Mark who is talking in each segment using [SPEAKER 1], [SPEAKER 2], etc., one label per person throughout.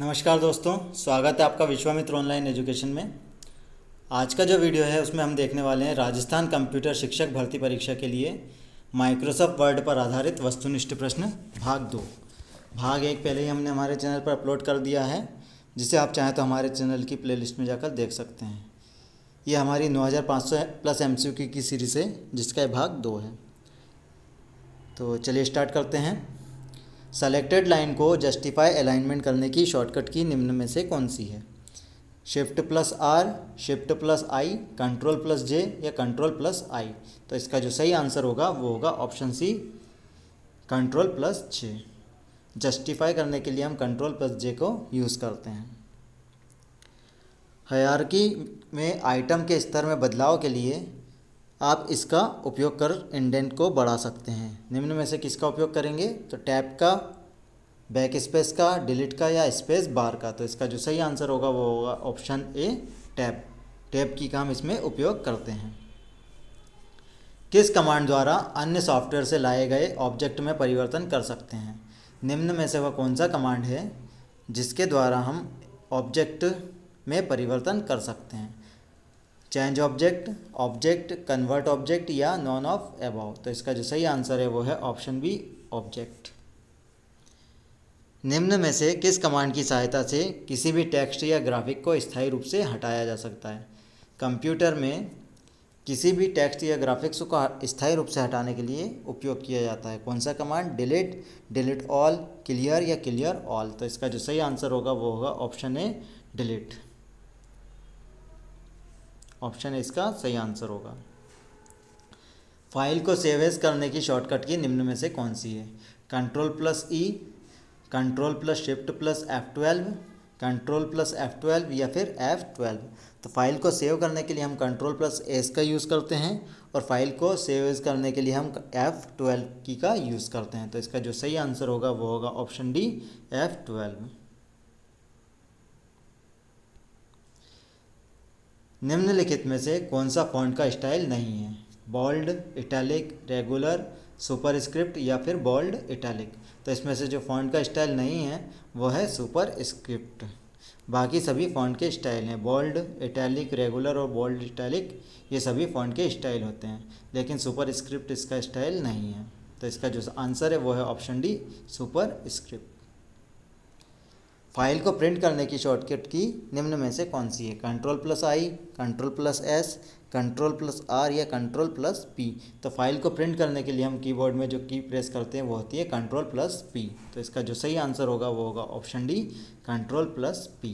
[SPEAKER 1] नमस्कार दोस्तों, स्वागत है आपका विश्वामित्र ऑनलाइन एजुकेशन में। आज का जो वीडियो है उसमें हम देखने वाले हैं राजस्थान कंप्यूटर शिक्षक भर्ती परीक्षा के लिए माइक्रोसॉफ्ट वर्ड पर आधारित वस्तुनिष्ठ प्रश्न भाग 2। भाग 1 पहले ही हमने हमारे चैनल पर अपलोड कर दिया है, जिसे आप चाहें तो हमारे चैनल की प्लेलिस्ट में जाकर देख सकते हैं। ये हमारी 9500 प्लस MCQ की सीरीज़ है, जिसका भाग 2 है। तो चलिए स्टार्ट करते हैं। सेलेक्टेड लाइन को जस्टिफाई अलाइनमेंट करने की शॉर्टकट की निम्न में से कौन सी है? Shift+R, Shift+I, Ctrl+J या Ctrl+I। तो इसका जो सही आंसर होगा वो होगा ऑप्शन सी, Ctrl+J। जस्टिफाई करने के लिए हम Ctrl+J को यूज़ करते हैं। हायरार्की में आइटम के स्तर में बदलाव के लिए आप इसका उपयोग कर इंडेंट को बढ़ा सकते हैं। निम्न में से किसका उपयोग करेंगे? तो टैब का, बैक स्पेस का, डिलीट का या स्पेस बार का। तो इसका जो सही आंसर होगा वो होगा ऑप्शन ए, टैब। टैब की का हम इसमें उपयोग करते हैं। किस कमांड द्वारा अन्य सॉफ्टवेयर से लाए गए ऑब्जेक्ट में परिवर्तन कर सकते हैं? निम्न में से वह कौन सा कमांड है जिसके द्वारा हम ऑब्जेक्ट में परिवर्तन कर सकते हैं? Change object, object, convert object या नॉन ऑफ अबव। तो इसका जो सही आंसर है वो है ऑप्शन बी, ऑब्जेक्ट। निम्न में से किस कमांड की सहायता से किसी भी टेक्स्ट या ग्राफिक को स्थायी रूप से हटाया जा सकता है? कंप्यूटर में किसी भी टेक्स्ट या ग्राफिक्स को स्थायी रूप से हटाने के लिए उपयोग किया जाता है। कौन सा command? Delete, delete all, clear या क्लियर ऑल। तो इसका जो सही आंसर होगा वो होगा ऑप्शन ए, डिलीट। ऑप्शन इसका सही आंसर होगा। फाइल को सेव एज करने की शॉर्टकट की निम्न में से कौन सी है? Ctrl+E, Ctrl+Shift+F12, Ctrl+F12 या फिर F12। तो फाइल को सेव करने के लिए हम Ctrl+S का यूज़ करते हैं और फाइल को सेव एज करने के लिए हम F12 की का यूज़ करते हैं। तो इसका जो सही आंसर होगा वो होगा ऑप्शन डी, F12। निम्नलिखित में से कौन सा फॉन्ट का स्टाइल नहीं है? बोल्ड, इटैलिक, रेगुलर, सुपरस्क्रिप्ट या फिर बोल्ड इटैलिक। तो इसमें से जो फॉन्ट का स्टाइल नहीं है वो है सुपरस्क्रिप्ट। बाकी सभी फॉन्ट के स्टाइल हैं। बोल्ड, इटैलिक, रेगुलर और बोल्ड इटैलिक ये सभी फॉन्ट के स्टाइल होते हैं, लेकिन सुपरस्क्रिप्ट इसका स्टाइल नहीं है। तो इसका जो आंसर है वो है ऑप्शन डी, सुपरस्क्रिप्ट। फाइल को प्रिंट करने की शॉर्टकट की निम्न में से कौन सी है? Ctrl+I, Ctrl+S, Ctrl+R या Ctrl+P। तो फाइल को प्रिंट करने के लिए हम कीबोर्ड में जो की प्रेस करते हैं वो होती है Ctrl+P। तो इसका जो सही आंसर होगा वो होगा ऑप्शन डी, Ctrl+P।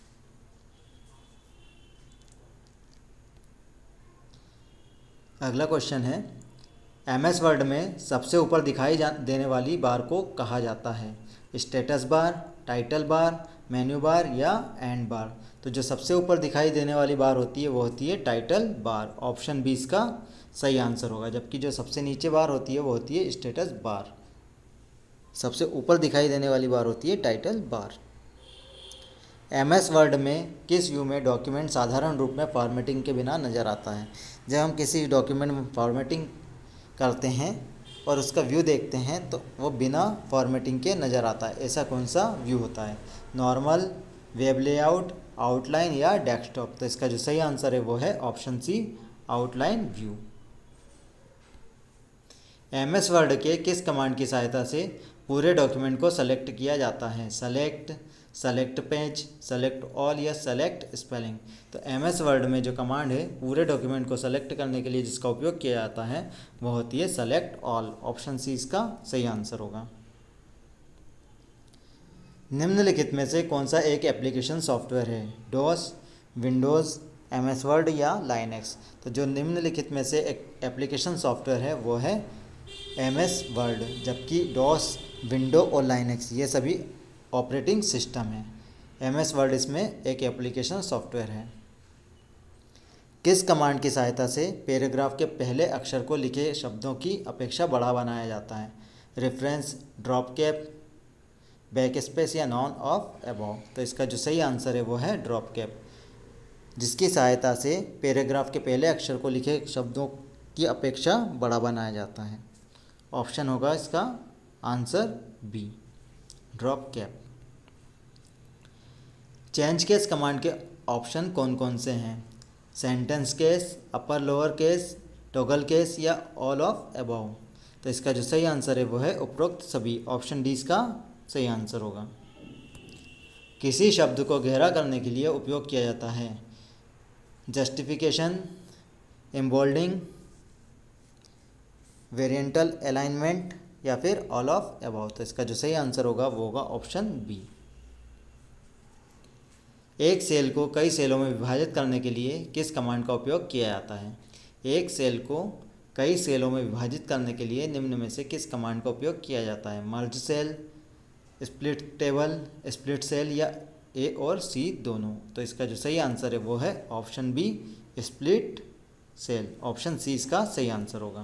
[SPEAKER 1] अगला क्वेश्चन है, MS वर्ड में सबसे ऊपर दिखाई देने वाली बार को कहा जाता है? Status bar, title bar, menu bar या एंड बार। तो जो सबसे ऊपर दिखाई देने वाली बार होती है वो होती है टाइटल बार। ऑप्शन बी इसका सही आंसर होगा। जबकि जो सबसे नीचे बार होती है वो होती है स्टेटस बार। सबसे ऊपर दिखाई देने वाली बार होती है टाइटल बार। MS वर्ड में किस व्यू में डॉक्यूमेंट साधारण रूप में फॉर्मेटिंग के बिना नज़र आता है? जब हम किसी डॉक्यूमेंट में फॉर्मेटिंग करते हैं और उसका व्यू देखते हैं तो वो बिना फॉर्मेटिंग के नज़र आता है। ऐसा कौन सा व्यू होता है? नॉर्मल, वेब लेआउट, आउटलाइन या डेस्कटॉप। तो इसका जो सही आंसर है वो है option C, outline view. MS word के किस कमांड की सहायता से पूरे डॉक्यूमेंट को सेलेक्ट किया जाता है? Select, select page, select all या सेलेक्ट स्पेलिंग। तो MS वर्ड में जो कमांड है पूरे डॉक्यूमेंट को सेलेक्ट करने के लिए जिसका उपयोग किया जाता है वो होती है सेलेक्ट ऑल। ऑप्शन सी इसका सही आंसर होगा। निम्नलिखित में से कौन सा एक एप्लीकेशन सॉफ्टवेयर है? डॉस, विंडोज़, MS वर्ड या लाइनक्स। तो जो निम्नलिखित में से एक एप्लीकेशन सॉफ्टवेयर है वो है MS वर्ड, जबकि डॉस, विंडो और लाइनक्स ये सभी ऑपरेटिंग सिस्टम है। MS वर्ड इसमें एक एप्लीकेशन सॉफ्टवेयर है। किस कमांड की सहायता से पैराग्राफ के पहले अक्षर को लिखे शब्दों की अपेक्षा बड़ा बनाया जाता है? Reference, drop cap, back space या नॉन ऑफ अबव। तो इसका जो सही आंसर है वो है ड्रॉप कैप, जिसकी सहायता से पैराग्राफ के पहले अक्षर को लिखे शब्दों की अपेक्षा बड़ा बनाया जाता है। ऑप्शन होगा इसका answer B, drop cap. Change case command के ऑप्शन कौन कौन से हैं? Sentence case, upper lower case, toggle case या ऑल ऑफ अबव। तो इसका जो सही आंसर है वो है उपरोक्त सभी। ऑप्शन डी इसका सही आंसर होगा। किसी शब्द को गहरा करने के लिए उपयोग किया जाता है? जस्टिफिकेशन, एम्बोल्डिंग, वेरिएंटल अलाइनमेंट या फिर ऑल ऑफ अबव। तो इसका जो सही आंसर होगा वो होगा ऑप्शन बी। एक सेल को कई सेलों में विभाजित करने के लिए किस कमांड का उपयोग किया जाता है? एक सेल को कई सेलों में विभाजित करने के लिए निम्न में से किस कमांड का उपयोग किया जाता है? Merge cell, split table, split cell या ए और सी दोनों। तो इसका जो सही आंसर है वो है option B, split cell. Option C इसका सही आंसर होगा।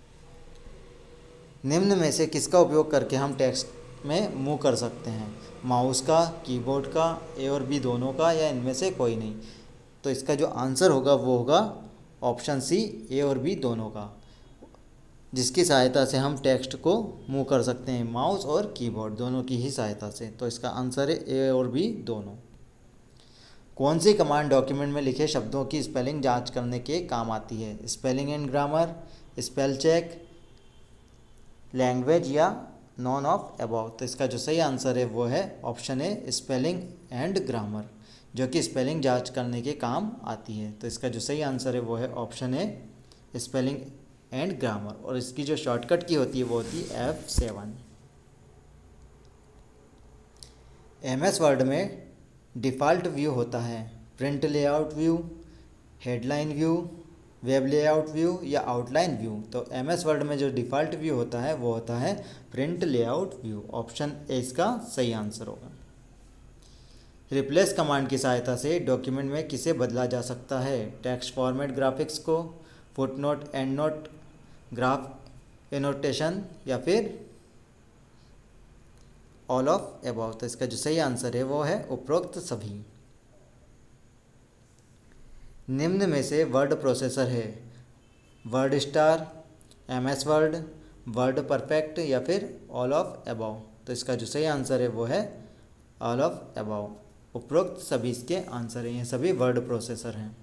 [SPEAKER 1] निम्न में से किसका उपयोग करके हम टेक्स्ट में मूव कर सकते हैं? माउस का, कीबोर्ड का, ए और बी दोनों का या इनमें से कोई नहीं। तो इसका जो आंसर होगा वो होगा ऑप्शन सी, ए और बी दोनों का, जिसकी सहायता से हम टेक्स्ट को मूव कर सकते हैं, माउस और कीबोर्ड दोनों की ही सहायता से। तो इसका आंसर है ए और बी दोनों। कौन सी कमांड डॉक्यूमेंट में लिखे शब्दों की स्पेलिंग जांच करने के काम आती है? Spelling and grammar, spell check, language या नॉन ऑफ अबव। तो इसका जो सही आंसर है वो है option A, spelling and grammar, जो कि स्पेलिंग जांच करने के काम आती है। तो इसका जो सही आंसर है वो है option A, spelling and grammar. और इसकी जो शॉर्टकट की होती है वो होती है F7। MS वर्ड में डिफ़ॉल्ट व्यू होता है? Print layout view, headline view, web layout view या आउटलाइन व्यू। तो MS वर्ड में जो डिफ़ॉल्ट व्यू होता है वो होता है print layout view. Option A इसका सही आंसर होगा। रिप्लेस कमांड की सहायता से डॉक्यूमेंट में किसे बदला जा सकता है? टेक्स्ट फॉर्मेट ग्राफिक्स को, footnote, end note, graph annotation या फिर ऑल ऑफ अबव। तो इसका जो सही आंसर है वो है उपरोक्त सभी। निम्न में से वर्ड प्रोसेसर है? Word star, MS word, word perfect या फिर ऑल ऑफ अबव। तो इसका जो सही आंसर है वो है ऑल ऑफ अबव। उपरोक्त सभी इसके आंसर हैं, ये सभी वर्ड प्रोसेसर हैं।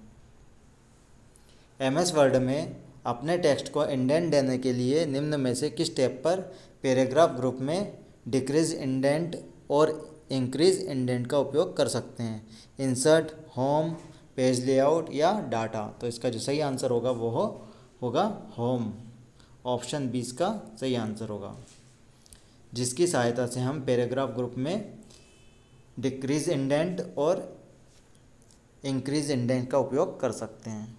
[SPEAKER 1] MS वर्ड में अपने टेक्स्ट को इंडेंट देने के लिए निम्न में से किस स्टेप पर पैराग्राफ ग्रुप में डिक्रीज इंडेंट और इंक्रीज इंडेंट का उपयोग कर सकते हैं? इंसर्ट, होम, पेज लेआउट या डाटा। तो इसका जो सही आंसर होगा वो होगा होम। ऑप्शन बी इसका सही आंसर होगा, जिसकी सहायता से हम पैराग्राफ ग्रुप में डिक्रीज इंडेंट और इंक्रीज इंडेंट का उपयोग कर सकते हैं।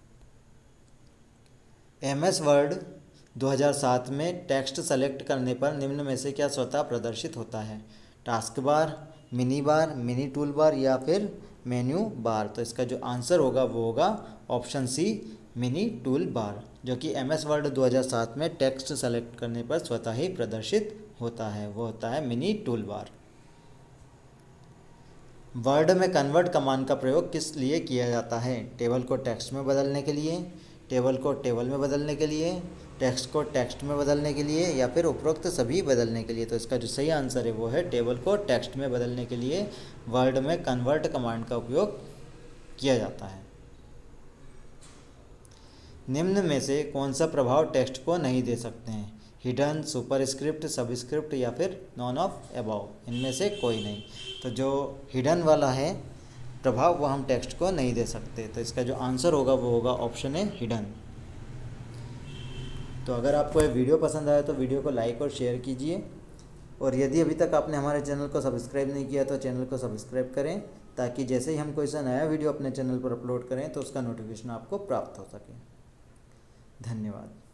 [SPEAKER 1] MS वर्ड 2007 में टेक्स्ट सेलेक्ट करने पर निम्न में से क्या स्वतः प्रदर्शित होता है? Task bar, mini bar, mini tool bar या फिर मेन्यू बार। तो इसका जो आंसर होगा वो होगा option C, mini tool bar, जो कि MS वर्ड 2007 में टेक्स्ट सेलेक्ट करने पर स्वतः ही प्रदर्शित होता है, वो होता है मिनी टूल बार। वर्ड में कन्वर्ट कमांड का प्रयोग किस लिए किया जाता है? टेबल को टेक्स्ट में बदलने के लिए, टेबल को टेबल में बदलने के लिए, टेक्स्ट को टेक्स्ट में बदलने के लिए या फिर उपरोक्त सभी बदलने के लिए। तो इसका जो सही आंसर है वो है टेबल को टेक्स्ट में बदलने के लिए वर्ड में कन्वर्ट कमांड का उपयोग किया जाता है। निम्न में से कौन सा प्रभाव टेक्स्ट को नहीं दे सकते हैं? हिडन, सुपरस्क्रिप्ट, सबस्क्रिप्ट या फिर नॉन ऑफ अबव। इनमें से कोई नहीं। तो जो हिडन वाला है प्रभाव वो हम टेक्स्ट को नहीं दे सकते। तो इसका जो आंसर होगा वो होगा ऑप्शन ए, हिडन। तो अगर आपको ये वीडियो पसंद आया तो वीडियो को लाइक और शेयर कीजिए, और यदि अभी तक आपने हमारे चैनल को सब्सक्राइब नहीं किया तो चैनल को सब्सक्राइब करें, ताकि जैसे ही हम कोई सा नया वीडियो अपने चैनल पर अपलोड करें तो उसका नोटिफिकेशन आपको प्राप्त हो सके। धन्यवाद।